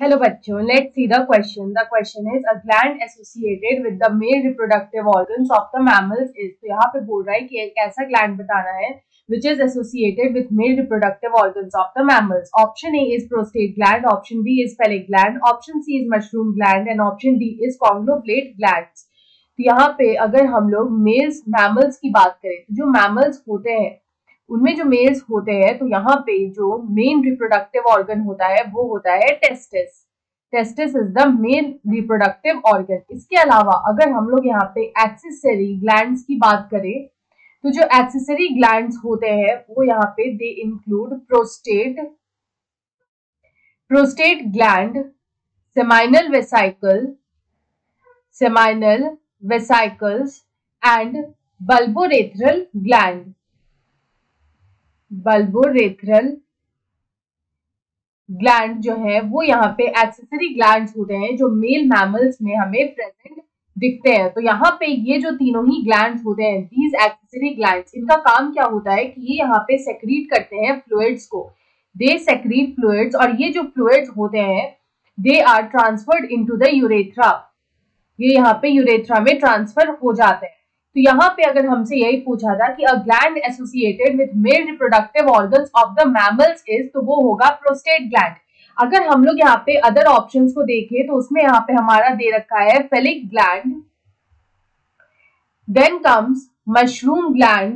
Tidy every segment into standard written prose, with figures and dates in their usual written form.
Hello बच्चों, let's see the question. The question is a gland associated with the male reproductive organs of the mammals is. तो यहाँ पे बोल रहा है कि एक ऐसा ग्लैंड बताना है which is associated with male reproductive organs of the mammals. Option A is prostate gland, option B is pelvic gland, option C is mushroom gland and option D is conglobulate glands. तो यहाँ पे अगर हम लोग mails mammals की बात करें तो जो मैमल्स होते हैं उनमें जो मेल्स होते हैं तो यहाँ पे जो मेन रिप्रोडक्टिव ऑर्गन होता है वो होता है testis. Testis is the main reproductive organ. इसके अलावा अगर हम लोग यहाँ पे एक्सेसरी ग्लैंड्स की बात करें तो जो एक्सेसरी ग्लैंड्स होते हैं वो यहाँ पे they include prostate gland, seminal vesicles and bulbourethral gland. Bulbourethral gland जो है वो यहाँ पे एक्सेसरी ग्लैंड्स होते हैं जो मेल मैमल्स में हमें प्रेजेंट दिखते हैं। तो यहाँ पे ये जो तीनों ही ग्लैंड्स होते हैं, दीज एक्सेसरी ग्लैंड्स, इनका काम क्या होता है कि ये यहाँ पे सेक्रीट करते हैं फ्लूइड्स को। दे सेक्रीट फ्लूइड्स और ये जो फ्लूइड्स होते हैं they are transferred into the urethra. ये यहाँ पे यूरेथ्रा में ट्रांसफर हो जाते हैं। तो यहाँ पे अगर हमसे यही पूछा था कि a gland associated with male reproductive organs of the mammals is, तो वो होगा प्रोस्टेट ग्लैंड। अगर हम लोग यहाँ पे अदर ऑप्शंस को देखें तो उसमें यहाँ पे हमारा दे रखा है phallic gland, then comes mushroom gland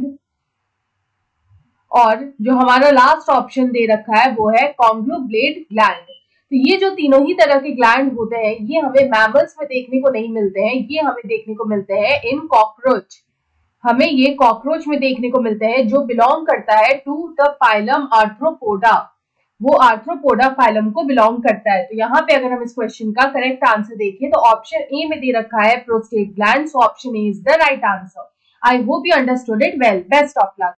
और जो हमारा लास्ट ऑप्शन दे रखा है वो है कॉन्ग्लोब्लेट ग्लैंड। तो ये जो तीनों ही तरह के ग्लैंड होते हैं ये हमें मैमल्स में देखने को नहीं मिलते हैं, ये हमें देखने को मिलते हैं इन कॉकरोच। हमें ये कॉकरोच में देखने को मिलते हैं जो बिलोंग करता है टू द फाइलम आर्थ्रोपोडा। वो आर्थ्रोपोडा फाइलम को बिलोंग करता है। तो यहाँ पे अगर हम इस क्वेश्चन का करेक्ट आंसर देखें तो ऑप्शन ए में दे रखा है prostate gland, so option A is the right answer. I hope you understood it well. Best of luck.